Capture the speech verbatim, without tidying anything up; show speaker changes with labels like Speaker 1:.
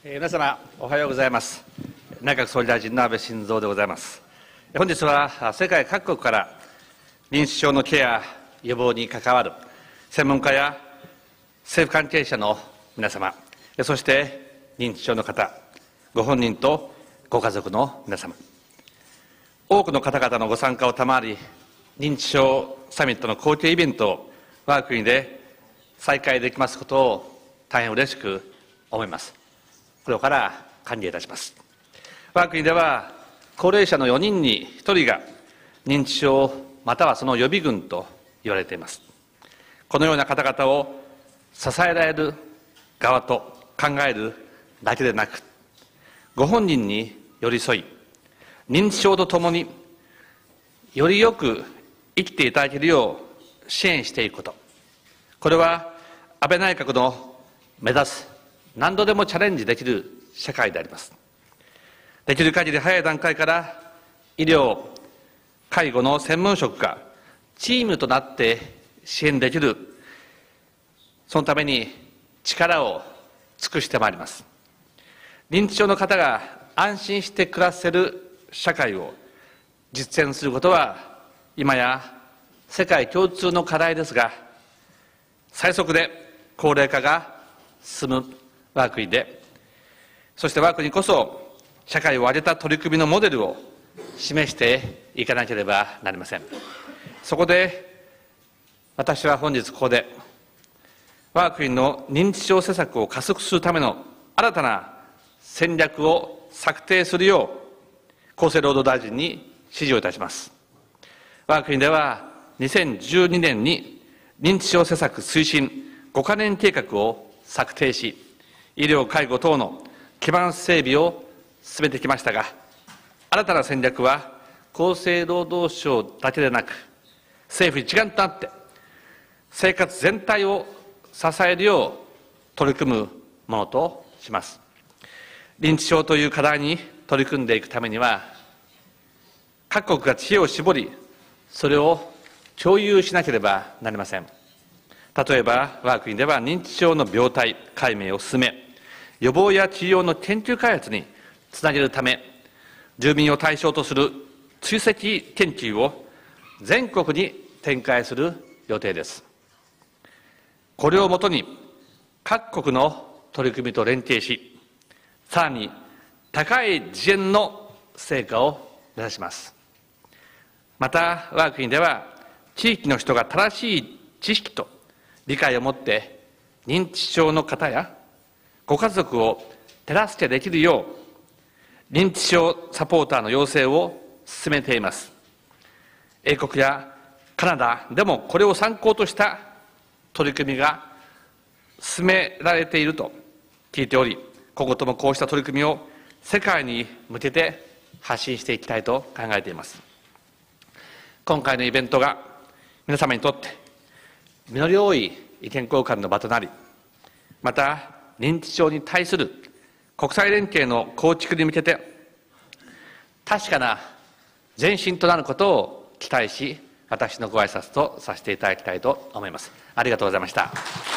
Speaker 1: 皆様、おはようございます。内閣総理大臣の安倍晋三でございます。本日は世界各国から認知症のケア、予防に関わる専門家や政府関係者の皆様、そして認知症の方、ご本人とご家族の皆様、多くの方々のご参加を賜り、認知症サミットの後継イベントを我が国で再開できますことを大変嬉しく思います。心から歓迎いたします。我が国では高齢者のよにんにひとりが認知症またはその予備軍と言われています。このような方々を支えられる側と考えるだけでなく、ご本人に寄り添い、認知症とともによりよく生きていただけるよう支援していくこと、これは安倍内閣の目指す何度でもチャレンジできる社会であります。できる限り早い段階から医療、介護の専門職がチームとなって支援できる、そのために力を尽くしてまいります。認知症の方が安心して暮らせる社会を実践することは今や世界共通の課題ですが、最速で高齢化が進む我が国で、そして我が国こそ社会を挙げた取り組みのモデルを示していかなければなりません。そこで私は本日ここで我が国の認知症施策を加速するための新たな戦略を策定するよう厚生労働大臣に指示をいたします。我が国ではにせんじゅうにねんに認知症施策推進ごかねん計画を策定し、医療・介護等の基盤整備を進めてきましたが、新たな戦略は厚生労働省だけでなく、政府一丸となって生活全体を支えるよう取り組むものとします。認知症という課題に取り組んでいくためには、各国が知恵を絞り、それを共有しなければなりません。例えば、我が国では認知症の病態解明を進め、予防や治療の研究開発につなげるため、住民を対象とする追跡研究を全国に展開する予定です。これをもとに、各国の取り組みと連携し、さらに高い次元の成果を目指します。また、我が国では、地域の人が正しい知識と理解を持って、認知症の方やご家族を手助けできるよう、認知症サポーターの養成を進めています。英国やカナダでもこれを参考とした取り組みが進められていると聞いており、今後ともこうした取り組みを世界に向けて発信していきたいと考えています。今回のイベントが皆様にとって実り多い意見交換の場となり、また認知症に対する国際連携の構築に向けて確かな前進となることを期待し、私のご挨拶とさせていただきたいと思います。ありがとうございました。